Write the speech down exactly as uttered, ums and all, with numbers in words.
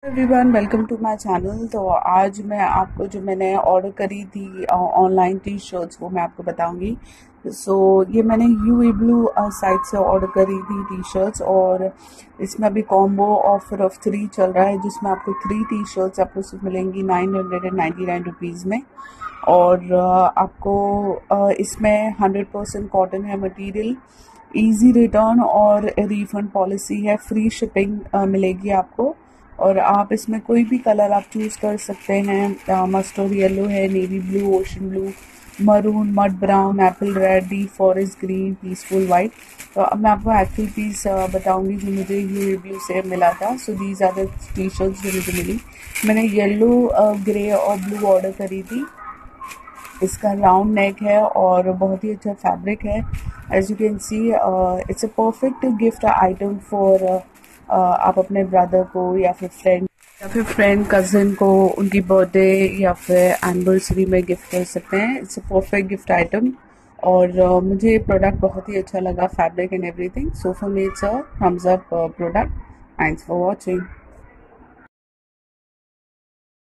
Everyone, welcome to my channel. तो आज मैं आपको जो मैंने ऑर्डर करी थी ऑनलाइन टी शर्ट्स वो मैं आपको बताऊंगी। सो so, ये मैंने यू ब्लू साइट से ऑर्डर करी थी टी शर्ट्स, और इसमें अभी कॉम्बो ऑफर ऑफ थ्री चल रहा है, जिसमें आपको थ्री टी शर्ट्स आपको सिर्फ मिलेंगी nine hundred and ninety nine rupees में। और uh, आपको uh, इसमें हंड्रेड परसेंट कॉटन है मटेरियल, इजी रिटर्न और रिफंड पॉलिसी है, फ्री शिपिंग uh, मिलेगी आपको। और आप इसमें कोई भी कलर आप चूज़ कर सकते हैं। मस्टर्ड येलो है, navy blue, ocean blue, maroon, mud brown, apple red, deep forest green, peaceful white. तो अब मैं आपको एक्चुअल पीस बताऊंगी जो मुझे यू रिव्यू से मिला था। So these are the T shirts जो मुझे मिली। मैंने येलो, ग्रे और ब्लू ऑर्डर करी थी। इसका राउंड नेक है और बहुत ही अच्छा फैब्रिक है। As you can see, it's a perfect gift item for आप अपने ब्रदर को या फिर फ्रेंड या फिर फ्रेंड कजिन को उनकी बर्थडे या फिर एनिवर्सरी में गिफ्ट कर सकते हैं। It's a perfect gift item. और uh, मुझे ये प्रोडक्ट बहुत ही अच्छा लगा, fabric and everything. So for me it's a thumbs up product. Thanks for watching.